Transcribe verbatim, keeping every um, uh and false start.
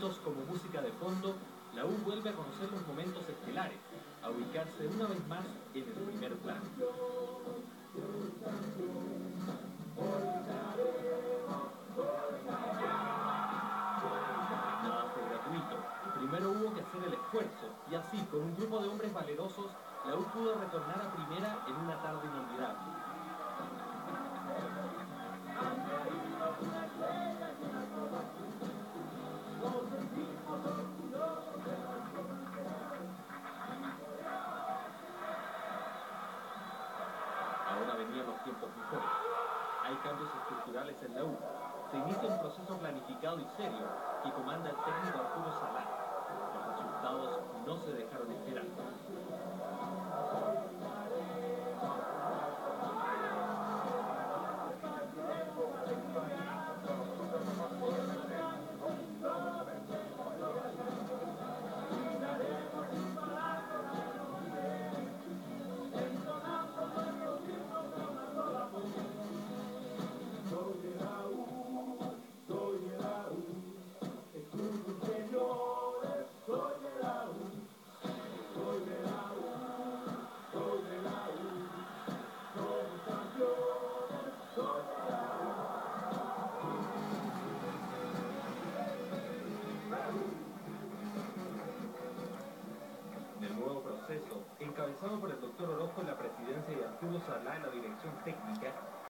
minutos como música de fondo, la U vuelve a conocer los momentos estelares, a ubicarse una vez más en el primer plano. Nada fue gratuito. Primero hubo que hacer el esfuerzo, y así, con un grupo de hombres valerosos, la U pudo retornar a primera en una tarde inolvidable. Ahora venían los tiempos mejores. Hay cambios estructurales en la U. Se inicia un proceso planificado y serio que comanda el técnico Arturo Salá. Los resultados no se dejaron esperar. En el nuevo proceso, encabezado por el doctor Orozco en la presidencia y Arturo Salá en la dirección técnica,